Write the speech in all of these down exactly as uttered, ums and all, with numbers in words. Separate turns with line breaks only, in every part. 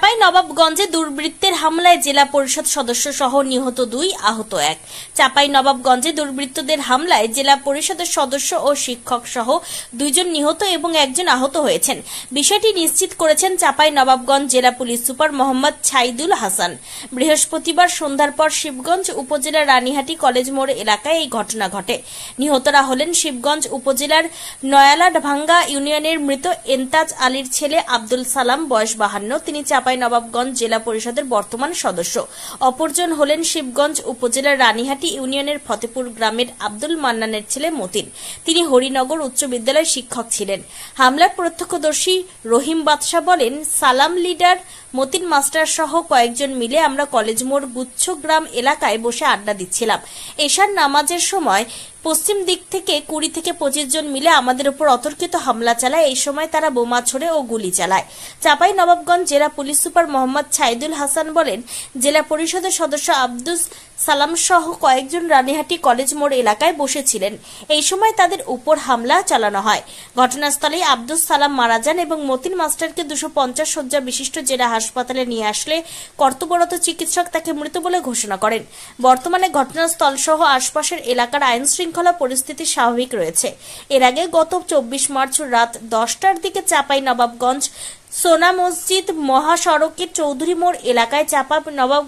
চাপাই নবাবগঞ্জে দুর্বৃত্তের হামলায় জেলা পরিষদ সদস্য সহ নিহত দুই, আহত এক। চাপাই নবাবগঞ্জে দুর্বৃত্তদের হামলায় জেলা পরিষদের সদস্য ও শিক্ষক সহ দুইজন নিহত এবং একজন আহত হয়েছেন। বিষয়টি নিশ্চিত করেছেন চাপাই নবাবগঞ্জ জেলা পুলিশ সুপার মোহাম্মদ ছাইদুল হাসান। বৃহস্পতিবার সন্ধ্যার পর শিবগঞ্জ উপজেলার রানীহাটি কলেজ মোড় এলাকায় এই ঘটনা ঘটে। নিহতরা হলেন শিবগঞ্জ উপজেলার নয়ালাডভাঙ্গা ইউনিয়নের মৃত এন্তাজ আলীর ছেলে আব্দুল সালাম, বয়স বাহান্ন। তিনি চাপাই নবাবগঞ্জ জেলা পরিষদের বর্তমান সদস্য। অপরজন হলেন শিবগঞ্জ উপজেলার রানীহাটি ইউনিয়নের ফতেপুর গ্রামের আব্দুল মান্নানের ছেলে মতিন। তিনি হরিনগর উচ্চ বিদ্যালয়ের শিক্ষক ছিলেন। হামলার প্রত্যক্ষদর্শী রহিম বাদশা বলেন, সালাম লিডার, মতিন মাস্টার সহ কয়েকজন মিলে আমরা কলেজ মোড় গুচ্ছ গ্রাম এলাকায় বসে আড্ডা দিচ্ছিলাম। এশার নামাজের সময় পশ্চিম দিক থেকে কুড়ি থেকে পঁচিশ জন মিলে আমাদের উপর অতর্কিত হামলা চালায়। এই সময় তারা বোমা ছোড়ে ও গুলি চালায়। চাপাই নবাবগঞ্জ জেলা পুলিশ সুপার মোহাম্মদ ছাইদুল হাসান বলেন, জেলা পরিষদের সদস্য আব্দুল সালাম সহ কয়েকজন রানীহাটি কলেজ মোড় এলাকায় বসেছিলেন। এই সময় তাদের উপর হামলা চালানো হয়। ঘটনাস্থলে আব্দুল সালাম মারা যান এবং মতিন মাস্টারকে দুশো পঞ্চাশ শয্যা বিশিষ্ট জেলা হাসপাতালে নিয়ে আসলে কর্তব্যরত চিকিৎসক তাকে মৃত বলে ঘোষণা করেন। বর্তমানে ঘটনাস্থল সহ আশপাশের এলাকার আইন শৃঙ্খলা পরিস্থিতি স্বাভাবিক রয়েছে। এর আগে গত চব্বিশ মার্চ রাত দশটার দিকে চাপাই নবাবগঞ্জ সোনা মসজিদ মহাসড়কের চৌধুরী মোড় এলাকায় চাপা নবাব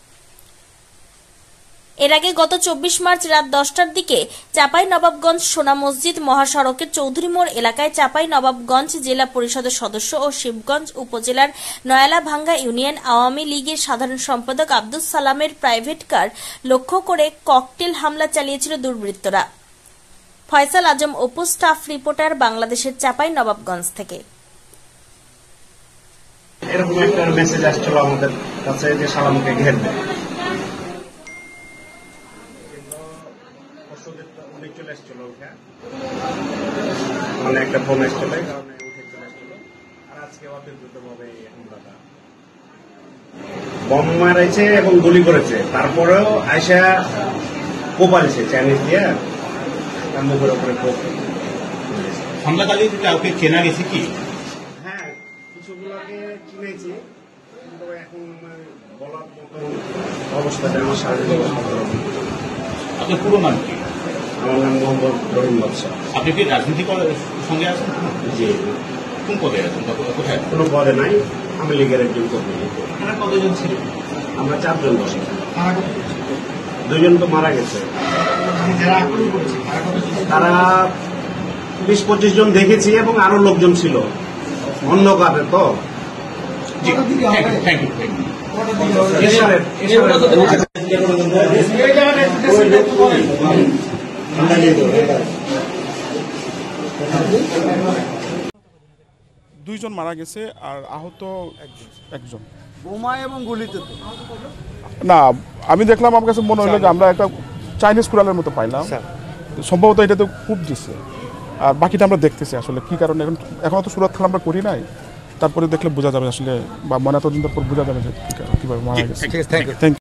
এর আগে গত চব্বিশ মার্চ রাত দশটার দিকে চাপাই নবাবগঞ্জ সোনা মসজিদ মহাসড়কের চৌধুরী মোড় এলাকায় চাপাই নবাবগঞ্জ জেলা পরিষদের সদস্য ও শিবগঞ্জ উপজেলার নয়ালাভাঙ্গা ইউনিয়ন আওয়ামী লীগের সাধারণ সম্পাদক আব্দুল সালামের প্রাইভেট কার লক্ষ্য করে ককটেল হামলা চালিয়েছিল দুর্বৃত্তরা। ফয়সাল আজম অপু, স্টাফ রিপোর্টার, বাংলাদেশের চাপাই নবাবগঞ্জ থেকে।
এরকম একটা মেসেজ আসছিল আমাদের কাছে যে সালামকে ঘেরবে। চলে আসছিল মানে একটা ফোন আসছিল, কারণে উঠে চলে আসছিল। আর আজকে অতর্কিতভাবে হামলাটা বম মারাইছে এবং গুলি করেছে। তারপরেও আয়সা কোপালছে চাইনিজ দিয়ে তার মুখের উপরে কোপ।
হামলাকারী কাউকে চেনা গেছে কি?
হ্যাঁ, কিছুগুলোকে চিনেছি, কিন্তু এখন বলার মতো অবস্থাটা আমার শারীরিক অবস্থা।
আপনার পুরো নাম কি?
আমার নাম মোহাম্মদ রহিম বাদশা।
আপনি কি রাজনীতি সঙ্গে আছেন?
জি।
কোন পদে আছেন? কোথায়?
কোনো পদে নাই, আমি লীগের একজন কর্মী।
আপনারা কতজন ছিলেন?
আমরা চারজন বসে। দুইজন তো মারা গেছে। তারা বিশ পঁচিশ জন দেখেছি এবং আরো লোকজন ছিল অন্য কাজে। তো
থ্যাংক ইউ।
দুইজন মারা গেছে আর আহত একজন।
বোমা এবং গুলিতে তো
না, আমি দেখলাম, আমার কাছে মনে হলো যে আমরা একটা চাইনিজ কুড়ালের মতো পাইলাম। সম্ভবত এটা তো খুব দিচ্ছে। আর বাকিটা আমরা দেখতেছি আসলে কি কারণে। এখন এখনো তো সুরাত খেলা আমরা করি নাই, তারপরে দেখলে বোঝা যাবে আসলে, বা ময়নাতদন্তের পর বোঝা যাবে যে কিভাবে মারা গেছে। Thank you.